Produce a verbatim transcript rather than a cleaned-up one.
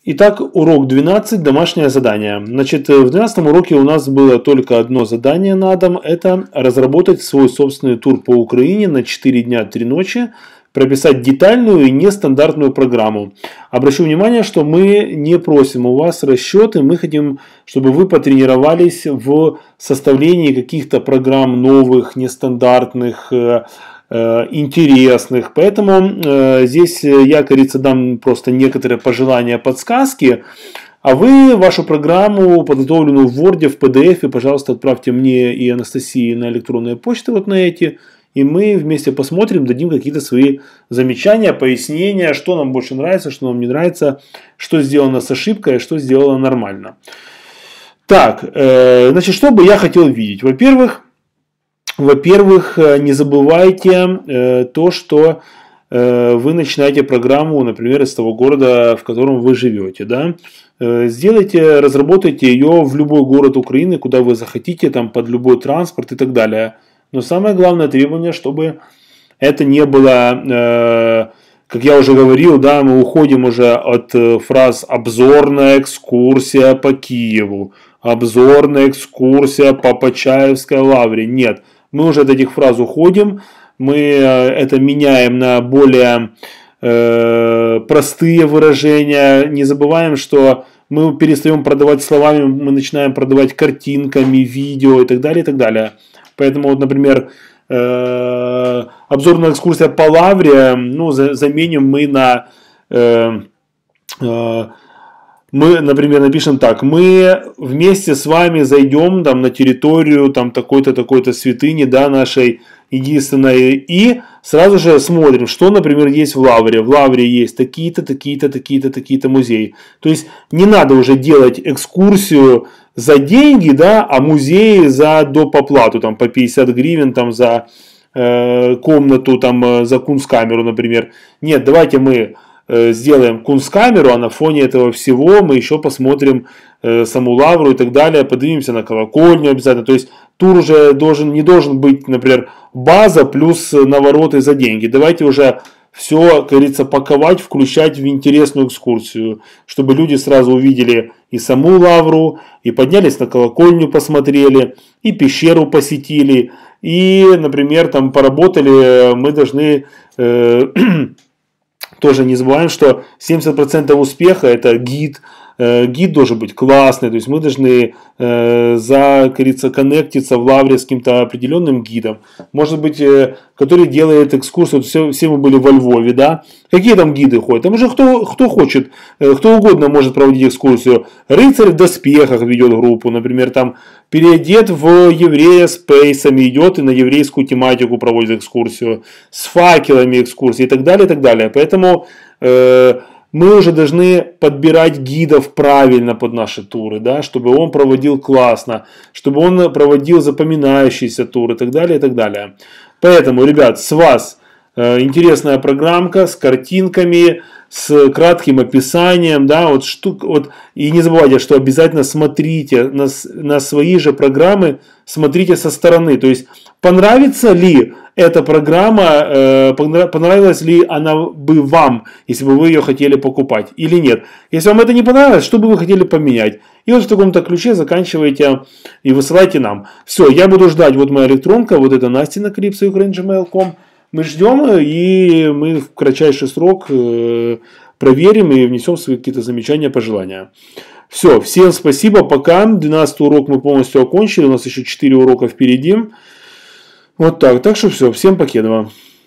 Итак, урок двенадцать, домашнее задание. Значит, в двенадцатом уроке у нас было только одно задание на дом. Это разработать свой собственный тур по Украине на четыре дня, три ночи, прописать детальную и нестандартную программу. Обращу внимание, что мы не просим у вас расчеты, мы хотим, чтобы вы потренировались в составлении каких-то программ новых, нестандартных, интересных. Поэтому э, здесь я, кажется, дам просто некоторые пожелания, подсказки. А вы вашу программу, подготовленную в Word, в пи ди эф, пожалуйста, отправьте мне и Анастасии на электронные почты вот на эти. И мы вместе посмотрим, дадим какие-то свои замечания, пояснения, что нам больше нравится, что нам не нравится, что сделано с ошибкой, что сделано нормально. Так, э, значит, что бы я хотел видеть? Во-первых, Во-первых, не забывайте э, то, что э, вы начинаете программу, например, из того города, в котором вы живете. Да? Э, сделайте, разработайте ее в любой город Украины, куда вы захотите, там, под любой транспорт и так далее. Но самое главное требование, чтобы это не было, э, как я уже говорил, да, мы уходим уже от фраз «обзорная экскурсия по Киеву», «обзорная экскурсия по Почаевской лавре». Нет. Мы уже от этих фраз уходим, мы это меняем на более э, простые выражения. Не забываем, что мы перестаем продавать словами, мы начинаем продавать картинками, видео и так далее, и так далее. Поэтому, вот, например, э, обзорная экскурсия по лавре, ну, за, заменим мы на... Э, э, Мы, например, напишем так: мы вместе с вами зайдем там, на территорию там, такой-то, такой-то святыни, да, нашей единственной, и сразу же смотрим, что, например, есть в Лавре. В Лавре есть такие-то, такие-то, такие-то, такие-то музеи. То есть не надо уже делать экскурсию за деньги, да, а музеи за доп. Оплату, там, по пятьдесят гривен там, за э, комнату, там, за кунсткамеру, например. Нет, давайте мы сделаем кунсткамеру, а на фоне этого всего мы еще посмотрим э, саму лавру и так далее, поднимемся на колокольню обязательно. То есть тур уже должен, не должен быть, например, база плюс навороты за деньги. Давайте уже все, как говорится, паковать, включать в интересную экскурсию, чтобы люди сразу увидели и саму лавру, и поднялись на колокольню, посмотрели, и пещеру посетили, и, например, там поработали, мы должны... Э, Тоже не забываем, что семьдесят процентов успеха – это гид. Гид должен быть классный, то есть мы должны э, за, как говорится, коннектиться в лавре с каким-то определенным гидом. Может быть, э, который делает экскурсию, все, все мы были во Львове, да? Какие там гиды ходят? Там уже кто, кто хочет, э, кто угодно может проводить экскурсию. Рыцарь в доспехах ведет группу, например, там переодет в еврея с пейсами, идет и на еврейскую тематику проводит экскурсию, с факелами экскурсии и так далее, и так далее. Поэтому... Э, мы уже должны подбирать гидов правильно под наши туры, да, чтобы он проводил классно, чтобы он проводил запоминающиеся туры и так далее, и так далее. Поэтому, ребят, с вас э, интересная программка с картинками, с кратким описанием, да, вот штук, вот, и не забывайте, что обязательно смотрите на, на свои же программы, смотрите со стороны, то есть понравится ли эта программа, э, понравилась ли она бы вам, если бы вы ее хотели покупать или нет. Если вам это не понравилось, что бы вы хотели поменять? И вот в таком-то ключе заканчивайте и высылайте нам. Все, я буду ждать, вот моя электронка, вот это Настя на крипс украин точка джимейл точка ком. Мы ждем, и мы в кратчайший срок э, проверим и внесем свои какие-то замечания, пожелания. Все, всем спасибо, пока. двенадцатый урок мы полностью окончили, у нас еще четыре урока впереди. Вот так, так что все, всем покедова.